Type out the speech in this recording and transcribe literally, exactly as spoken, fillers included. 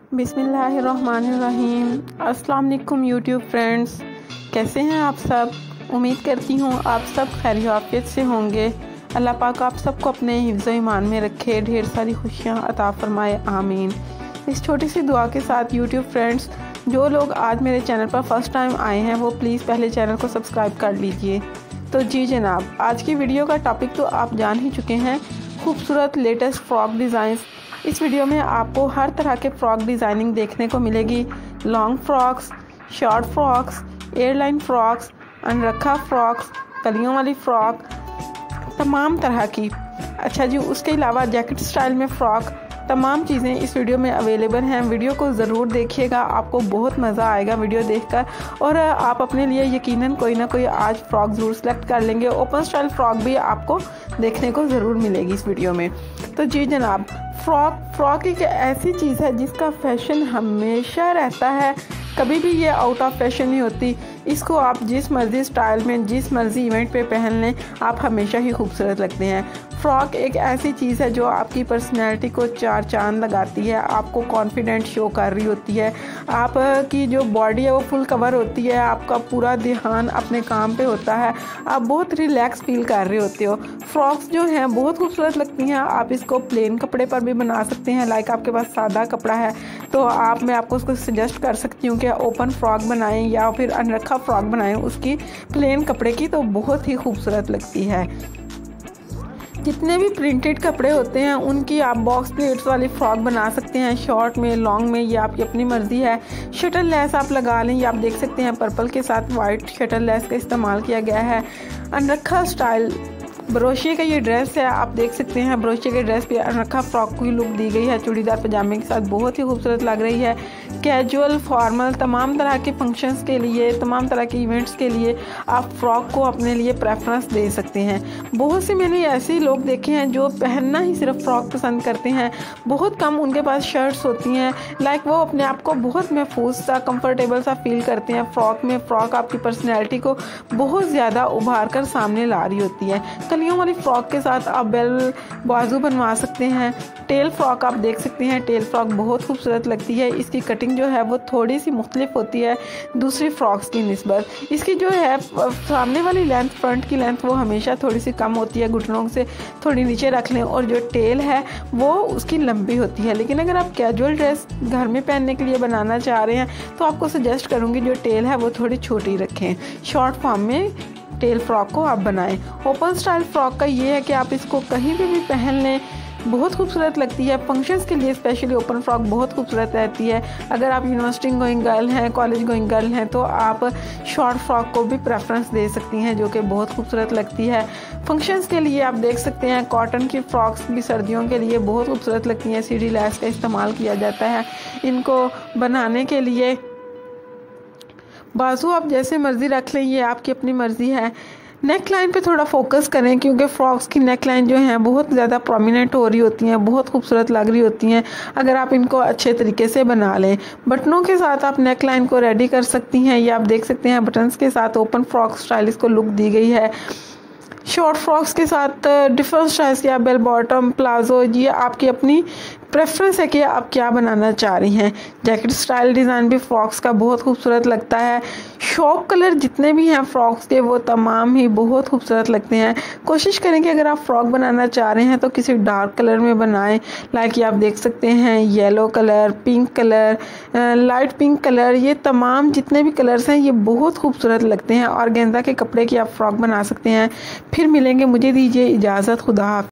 बिस्मिल्लाहिर्रहमानिर्रहीम। अस्सलाम वालेकुम यूट्यूब फ्रेंड्स, कैसे हैं आप सब। उम्मीद करती हूँ आप सब खैर आफियत से होंगे। अल्लाह पाक आप सबको अपने हिफ्ज़ ईमान में रखे, ढेर सारी खुशियाँ अता फरमाए, आमीन। इस छोटी सी दुआ के साथ यूट्यूब फ्रेंड्स, जो लोग आज मेरे चैनल पर फर्स्ट टाइम आए हैं वो प्लीज़ पहले चैनल को सब्सक्राइब कर लीजिए। तो जी जनाब, आज की वीडियो का टॉपिक तो आप जान ही चुके हैं, खूबसूरत लेटेस्ट फ्रॉक डिज़ाइंस। इस वीडियो में आपको हर तरह के फ़्रॉक डिज़ाइनिंग देखने को मिलेगी। Long frocks, short frocks, airline frocks, angrakha frocks, कलियों वाली फ़्रॉक, तमाम तरह की। अच्छा जी, उसके अलावा जैकेट स्टाइल में फ़्रॉक, तमाम चीज़ें इस वीडियो में अवेलेबल हैं। वीडियो को ज़रूर देखिएगा, आपको बहुत मज़ा आएगा वीडियो देखकर, और आप अपने लिए यकीनन कोई ना कोई आज फ़्रॉक ज़रूर सेलेक्ट कर लेंगे। ओपन स्टाइल फ़्रॉक भी आपको देखने को ज़रूर मिलेगी इस वीडियो में। तो जी जनाब, फ़्रॉक फ़्रॉक एक ऐसी चीज़ है जिसका फ़ैशन हमेशा रहता है, कभी भी ये आउट ऑफ फैशन नहीं होती। इसको आप जिस मर्ज़ी स्टाइल में, जिस मर्ज़ी इवेंट पे पहन लें, आप हमेशा ही खूबसूरत लगते हैं। फ़्रॉक एक ऐसी चीज़ है जो आपकी पर्सनैलिटी को चार चांद लगाती है, आपको कॉन्फिडेंट शो कर रही होती है। आपकी जो बॉडी है वो फुल कवर होती है, आपका पूरा ध्यान अपने काम पे होता है, आप बहुत रिलैक्स फील कर रहे होते हो। फ्रॉक्स जो हैं बहुत खूबसूरत लगती हैं। आप इसको प्लेन कपड़े पर भी बना सकते हैं, लाइक आपके पास सादा कपड़ा है तो आप मैं आपको उसको सजेस्ट कर सकती हूँ कि ओपन फ्रॉक बनाएं या फिर अनरखा फ्रॉक बनाएं उसकी प्लेन कपड़े की, तो बहुत ही खूबसूरत लगती है। जितने भी प्रिंटेड कपड़े होते हैं उनकी आप बॉक्स प्लेट्स वाली फ़्रॉक बना सकते हैं, शॉर्ट में, लॉन्ग में, ये आपकी अपनी मर्ज़ी है। शटल लेस आप लगा लें, ये आप देख सकते हैं पर्पल के साथ वाइट शटल लेस का इस्तेमाल किया गया है। अनरखा स्टाइल ब्रोशिए का ये ड्रेस है, आप देख सकते हैं ब्रोशिए के ड्रेस पे अनरखा फ्रॉक की लुक दी गई है, चूड़ीदार पजामे के साथ बहुत ही खूबसूरत लग रही है। कैजुअल, फॉर्मल, तमाम तरह के फंक्शंस के लिए, तमाम तरह के इवेंट्स के लिए आप फ्रॉक को अपने लिए प्रेफरेंस दे सकते हैं। बहुत से मैंने ऐसे लोग देखे हैं जो पहनना ही सिर्फ फ्रॉक पसंद करते हैं, बहुत कम उनके पास शर्ट्स होती हैं, लाइक वो अपने आप को बहुत महफूज सा, कंफर्टेबल सा फील करते हैं फ्रॉक में। फ़्रॉक आपकी पर्सनैलिटी को बहुत ज़्यादा उभार कर सामने ला रही होती है। कलियों वाली फ़्रॉक के साथ आप बेल बाजू बनवा सकते हैं। टेल फ्रॉक आप देख सकते हैं, टेल फ्रॉक बहुत खूबसूरत लगती है। इसकी कटिंग जो है वो थोड़ी सी मुख्तलिफ होती है दूसरी फ्रॉक्स की निस्बत। इसकी जो है सामने वाली लेंथ, फ्रंट की लेंथ वो हमेशा थोड़ी सी कम होती है, घुटनों से थोड़ी नीचे रख लें, और जो टेल है वो उसकी लंबी होती है। लेकिन अगर आप कैजुअल ड्रेस घर में पहनने के लिए बनाना चाह रहे हैं तो आपको सजेस्ट करूँगी जो टेल है वो थोड़ी छोटी रखें, शॉर्ट फॉर्म में टेल फ्रॉक को आप बनाएं। ओपन स्टाइल फ्रॉक का ये है कि आप इसको कहीं भी भी पहन लें, बहुत खूबसूरत लगती है। फंक्शंस के लिए स्पेशली ओपन फ्रॉक बहुत खूबसूरत रहती है। अगर आप यूनिवर्सिटी गोइंग गर्ल हैं, कॉलेज गोइंग गर्ल हैं, तो आप शॉर्ट फ्रॉक को भी प्रेफरेंस दे सकती हैं, जो कि बहुत खूबसूरत लगती है। फंक्शंस के लिए आप देख सकते हैं कॉटन की फ्रॉक्स भी सर्दियों के लिए बहुत खूबसूरत लगती हैं। सीढ़ी लैस का इस्तेमाल किया जाता है इनको बनाने के लिए। बाजू आप जैसे मर्ज़ी रख लें, ये आपकी अपनी मर्ज़ी है। नेक लाइन पे थोड़ा फोकस करें, क्योंकि फ्रॉक्स की नेक लाइन जो है बहुत ज़्यादा प्रोमिनेंट हो रही होती हैं, बहुत खूबसूरत लग रही होती हैं अगर आप इनको अच्छे तरीके से बना लें। बटनों के साथ आप नेक लाइन को रेडी कर सकती हैं, ये आप देख सकते हैं बटन्स के साथ ओपन फ्रॉक स्टाइल इसको लुक दी गई है। शॉर्ट फ्रॉक्स के साथ डिफरेंट स्टाइल्स या बेल बॉटम, प्लाजो, ये आपकी अपनी प्रेफरेंस है कि आप क्या बनाना चाह रही हैं। जैकेट स्टाइल डिज़ाइन भी फ्रॉक्स का बहुत खूबसूरत लगता है। शॉक कलर जितने भी हैं फ्रॉक्स के वो तमाम ही बहुत खूबसूरत लगते हैं। कोशिश करें कि अगर आप फ्रॉक बनाना चाह रहे हैं तो किसी डार्क कलर में बनाएं, लाइक ये आप देख सकते हैं yellow colour, pink colour, light pink colour, ये तमाम जितने भी कलर्स हैं ये बहुत खूबसूरत लगते हैं। और गेंदा के कपड़े की आप फ्रॉक बना सकते हैं। फिर मिलेंगे, मुझे दीजिए इजाज़त, खुदा हाफ़िज़।